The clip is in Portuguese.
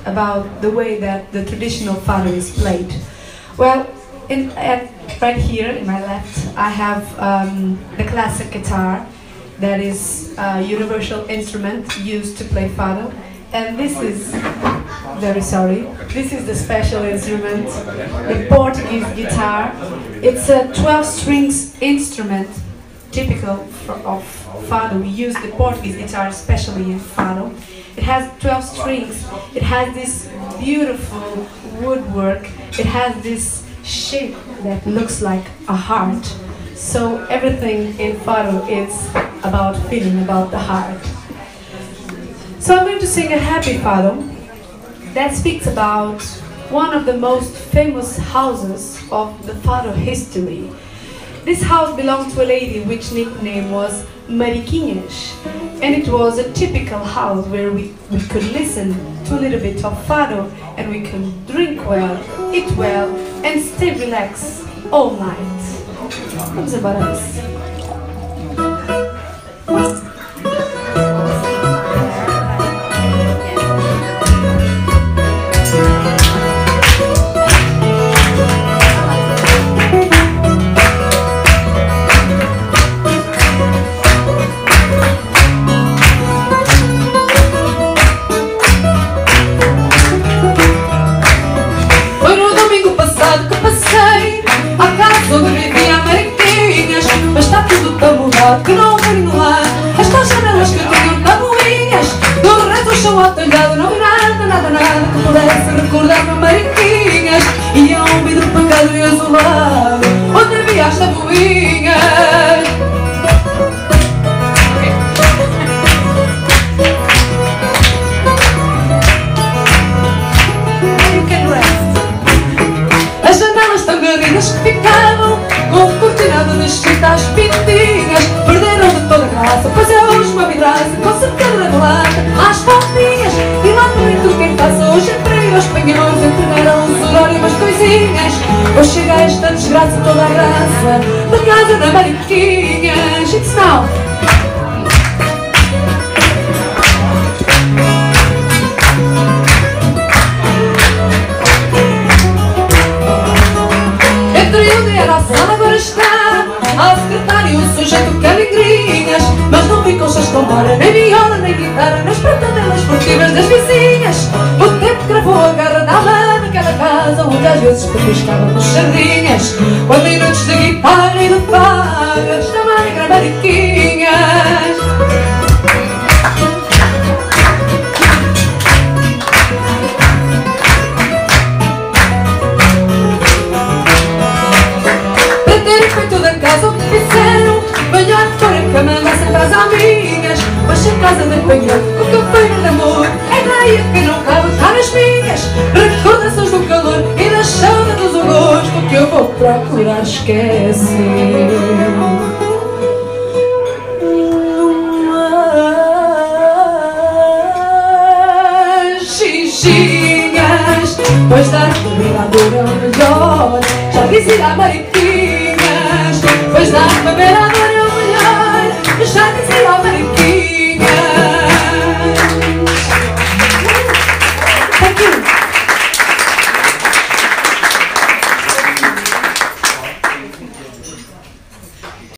about the way that the traditional fado is played. Well, right here in my left, I have the classic guitar that is a universal instrument used to play fado. And this is, this is the special instrument, the Portuguese guitar. It's a 12 strings instrument typical of fado. We use the Portuguese guitar especially in fado. It has 12 strings, it has this beautiful woodwork, it has this shape that looks like a heart. So everything in fado is about feeling, about the heart. So I'm going to sing a happy fado that speaks about one of the most famous houses of the fado history. This house belonged to a lady which nickname was Mariquinhas, and it was a typical house where we could listen to a little bit of fado and we could drink well, eat well and stay relaxed all night. Vamos embora nisso. Que não venho lá, estas janelas que tinham tabuinhas, do resto do chão ao telhado, não vi nada, nada, nada que pudesse recordar-me Mariquinhas. E há um vidro pancado e azulado, onde havia as tabuinhas. As janelas tão grandes que ficavam com o cortinado de chita às pintinhas, perderam de toda a graça, pois é hoje uma vidraça com certeza de lata às palminhas. E lá no entro quem passa hoje é para ir aos panhões, entregaram um suor e umas coisinhas. Hoje chega esta desgraça, toda a graça da casa da Mariquinhas. It's now! Era a sala, agora está a secretária e o sujeito que alegrinhas, mas não vi conchas com mora, nem viola, nem guitarra nas prantadelas esportivas das vizinhas. O tempo cravou a garra na lã naquela casa onde às vezes petiscavam nos sardinhas, quando em noites de guitarra e de fagas estava a negra Mariquinhas. Mas em casa de apanhar o campeiro de amor é graia que não cabe, está nas minhas recordações do calor e da chama dos horrores do que eu vou procurar esquecer. Xixinhas, pois dar de beber a dor é o melhor, já dizia a Mariquinhas, pois dar de beber a dor